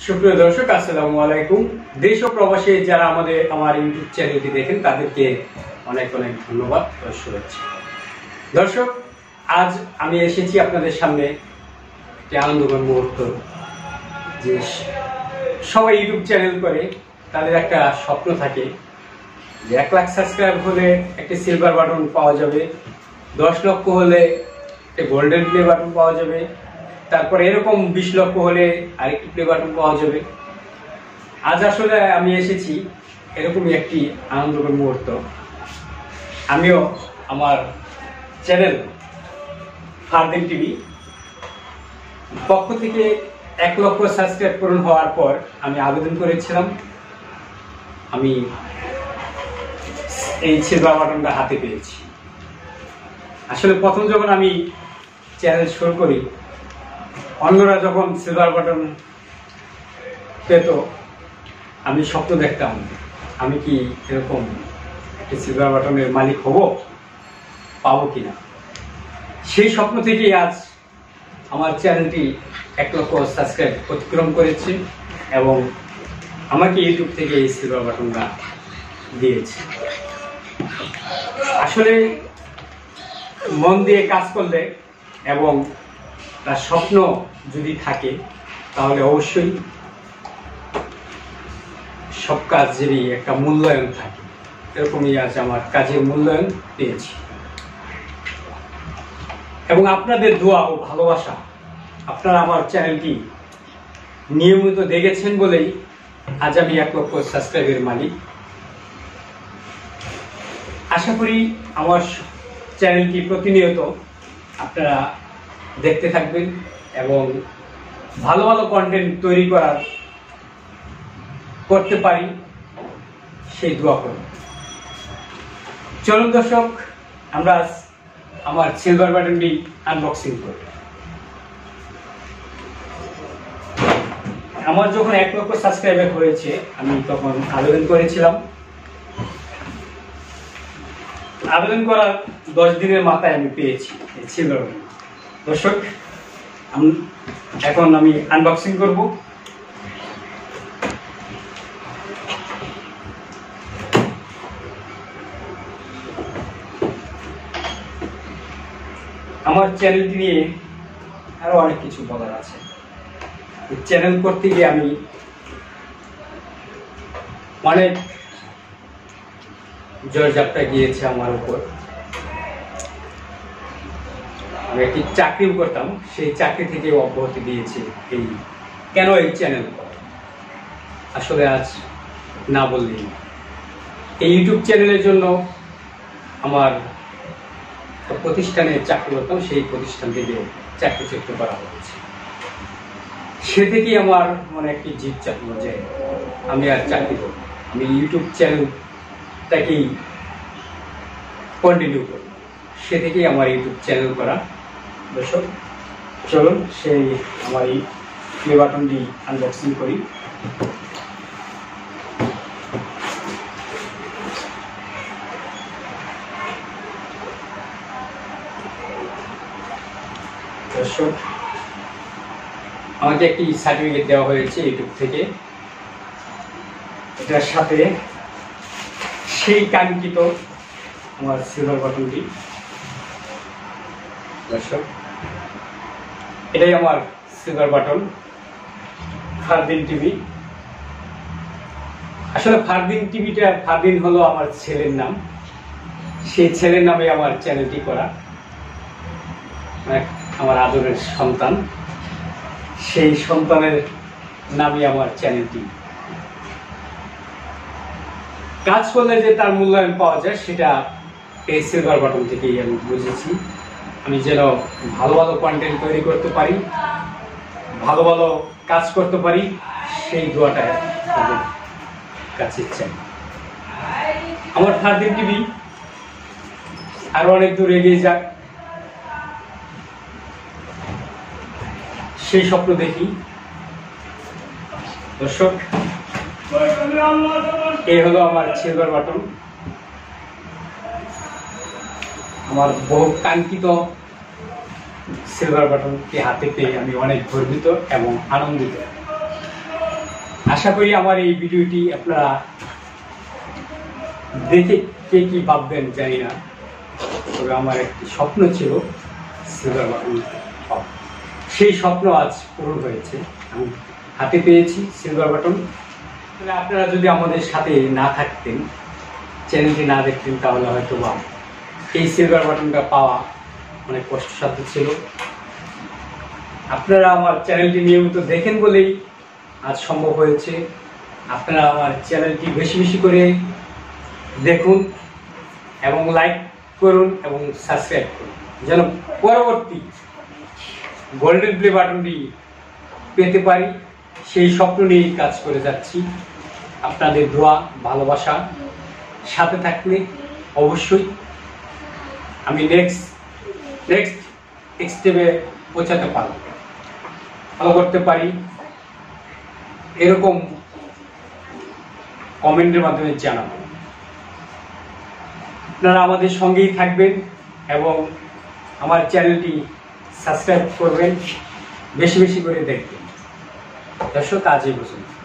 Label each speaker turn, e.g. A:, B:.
A: সুপ্রিয় দর্শক, আসসালামু আলাইকুম। দেশ ও প্রবাসী যারা আমার ইউটিউব চ্যানেলটি দেখেন তাদেরকে অনেক অনেক ধন্যবাদ ও শুভেচ্ছা। দর্শক, আজ আমি এসেছি আপনাদের সামনে একটি আনন্দঘন মুহূর্ত। যে সবাই ইউটিউব চ্যানেল করে, তাদের একটা স্বপ্ন থাকে যে 1 লাখ সাবস্ক্রাইব হলে একটি সিলভার বাটন পাওয়া যাবে, 10 লক্ষ হলে একটি গোল্ডেন প্লে বাটন পাওয়া যাবে, তারপরে এরকম 20 লক্ষ হলে আরেকটি প্লে বাটন পাওয়া যাবে। আজ আসলে আমি এসেছি এরকমই একটি আনন্দকর মুহূর্ত। আমিও আমার চ্যানেল ফারদিন টিভি পক্ষ থেকে 1 লক্ষ সাবস্ক্রাইব পূরণ হওয়ার পর আমি আবেদন করেছিলাম। আমি এই সিলভার বাটনটা হাতে পেয়েছি। আসলে প্রথম যখন আমি চ্যানেল শুরু করি, অন্যরা যখন সিলভার বাটন পেত, আমি স্বপ্ন দেখতাম আমি কি এরকম একটি সিলভার বাটনের মালিক হব, পাবো কিনা। সেই স্বপ্ন থেকেই আজ আমার চ্যানেলটি 1 লক্ষ সাবস্ক্রাইব অতিক্রম করেছে এবং আমাকে ইউটিউব থেকে এই সিলভার বাটনটা দিয়েছে। আসলে মন দিয়ে কাজ করলে এবং তার স্বপ্ন যদি থাকে, তাহলে অবশ্যই সব কাজেরই একটা মূল্যায়ন থাকে। এরকমই আজ আমার কাজের মূল্যায়ন পেয়েছি এবং আপনাদের দোয়া ও ভালোবাসা, আপনারা আমার চ্যানেলটি নিয়মিত দেখেছেন বলেই আজ আমি 1 লক্ষ সাবস্ক্রাইবের মালিক। আশা করি আমার চ্যানেলটি প্রতিনিয়ত আপনারা দেখতে থাকবেন এবং ভালো ভালো কন্টেন্ট তৈরি করতে পারি সেই দোয়া করুন। চলুন দর্শক, আমরা আমার সিলভার বাটনটি আনবক্সিং করি। আমার যখন 1 লক্ষ সাবস্ক্রাইবার হয়েছে, আমি তখন আবেদন করেছিলাম। আবেদন করার 10 দিনের মাথায় আমি পেয়েছি এই সিলভার বাটন। দর্শক, এখন আমি আনবক্সিং করব। আমার চ্যানেলটি নিয়ে আরো অনেক কিছু বলার আছে। চ্যানেল করতে গিয়ে আমি অনেক জয়যাত্রা গিয়েছে আমার উপর। আমি একটি চাকরিও করতাম, সেই চাকরি থেকে অব্যাহতি দিয়েছে কেন এই চ্যানেল করা। আসলে আজ না বললেই না। এই ইউটিউব চ্যানেলের জন্য আমার প্রতিষ্ঠানে চাকরি করতাম, সেই প্রতিষ্ঠান থেকে চাকরিচ্যুত করা হয়েছে। সে থেকেই আমার মনে একটি জিদ চাপলো যে আমি আর চাকরি করব, আমি ইউটিউব চ্যানেলটাকেই কন্টিনিউ করব। সে থেকেই আমার ইউটিউব চ্যানেল করা। দর্শক, চলুন সেই আমার এই প্লে বাটনটি আনবক্সিং করি। দর্শক, আমাকে একটি সার্টিফিকেট দেওয়া হয়েছে ইউটিউব থেকে। এটার সাথে সেই কাঙ্ক্ষিত আমার সিলভার বাটনটি। দর্শক, এটাই আমার সিলভার বাটন, ফারদিন টিভি। আসলে ফারদিন হলো আমার ছেলের নাম। সেই ছেলের নামে আমার চ্যানেলটি করা, আমার আদরের সন্তান। সেই সন্তানের নামে আমার চ্যানেলটি। কাজ করলে যে তার মূল্যায়ন পাওয়া যায়, সেটা এই সিলভার বাটন থেকেই আমি বুঝেছি। আমি যেন ভালো ভালো কন্টেন্ট তৈরি করতে পারি, ভালো ভালো কাজ করতে পারি, সেই দোয়াটা আমাদের কাছে চাই। আমার ফারদিন টিভি আরো অনেক দূর এগিয়ে যাক, সেই স্বপ্ন দেখি। দর্শক, এই হলো আমার সিলভার বাটন। আমার বহু কাঙ্ক্ষিত সিলভার বাটনটি হাতে পেয়ে আমি অনেক গর্বিত এবং আনন্দিত। আশা করি আমার এই ভিডিওটি আপনারা দেখে কে কি ভাববেন জানি না, তবে আমার একটি স্বপ্ন ছিল সিলভার বাটন পাওয়া। সেই স্বপ্ন আজ পূরণ হয়েছে, আমি হাতে পেয়েছি সিলভার বাটন। আপনারা যদি আমাদের সাথে না থাকতেন, চ্যানেলটি না দেখতেন, তাহলে হয়তো বা এই সিলভার বাটনটা পাওয়া অনেক কষ্টসাধ্য ছিল। আপনারা আমার চ্যানেলটি নিয়মিত দেখেন বলেই আজ সম্ভব হয়েছে। আপনারা আমার চ্যানেলটি বেশি বেশি করে দেখুন এবং লাইক করুন এবং সাবস্ক্রাইব করুন, যেন পরবর্তী গোল্ডেন প্লে বাটনটি পেতে পারি। সেই স্বপ্ন নিয়েই কাজ করে যাচ্ছি। আপনাদের দোয়া ভালোবাসা সাথে থাকলে অবশ্যই আমি নেক্সট স্টেপে পৌঁছাতে পারব, ভালো করতে পারি, এরকম কমেন্টের মাধ্যমে জানাবো। আপনারা আমাদের সঙ্গেই থাকবেন এবং আমার চ্যানেলটি সাবস্ক্রাইব করবেন, বেশি বেশি করে দেখবেন। দর্শক, আজ এই পর্যন্ত।